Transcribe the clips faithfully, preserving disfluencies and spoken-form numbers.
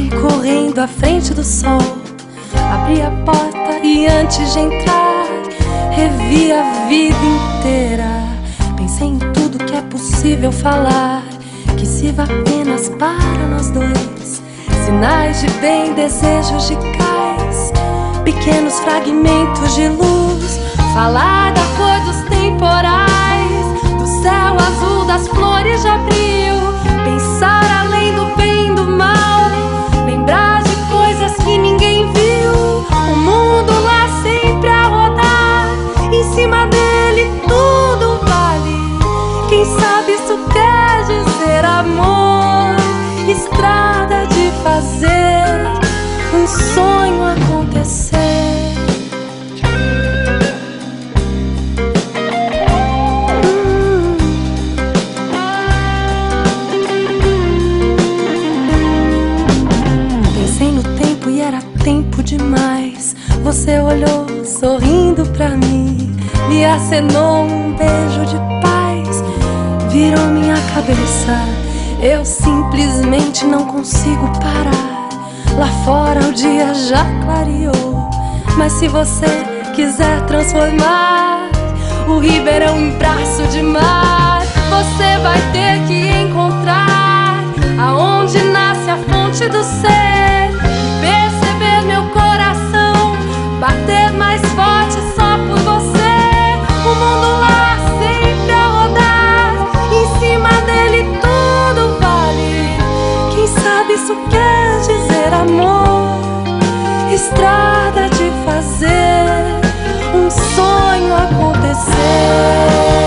Fui correndo à frente do sol, abri a porta e antes de entrar revi a vida inteira. Pensei em tudo que é possível falar, que sirva apenas para nós dois. Sinais de bem, desejos de cais, pequenos fragmentos de luz. Falar da cor dos temporais, do céu azul, das flores de abril. Pensar além do bem e do mal, lembrar de coisas que ninguém viu. O mundo lá sempre a rodar, em cima dele tudo vale. Quem sabe isso quer dizer amor, estrada de fazer um sonho acontecer. Tempo demais, você olhou sorrindo pra mim, me acenou um beijo de paz, virou minha cabeça. Eu simplesmente não consigo parar. Lá fora o dia já clareou, mas se você quiser transformar o Ribeirão em braço de mar, você vai ter que encontrar aonde nasce a fonte do ser. Meu coração bater mais forte só por você. O mundo lá sempre a rodar, em cima dele tudo vale. Quem sabe isso quer dizer amor, estrada de fazer um sonho acontecer.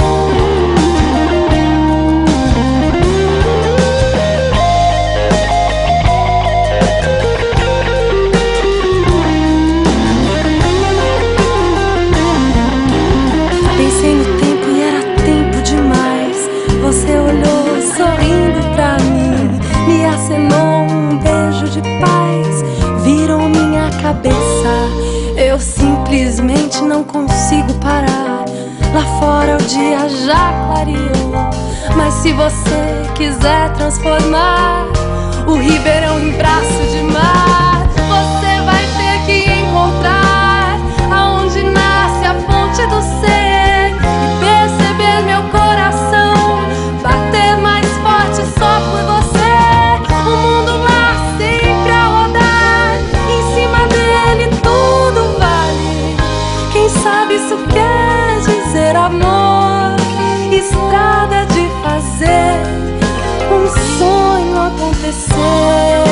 Eu simplesmente não consigo parar. Lá fora o dia já clareou, mas se você quiser transformar o Ribeirão em braço de mar, você vai ter que encontrar aonde nasce a fonte do ser e perceber meu coração bater mais forte só por você. O mundo lá sempre a rodar, em cima dele tudo vale. Quem sabe isso quer dizer amor, estrada de fazer um sonho acontecer.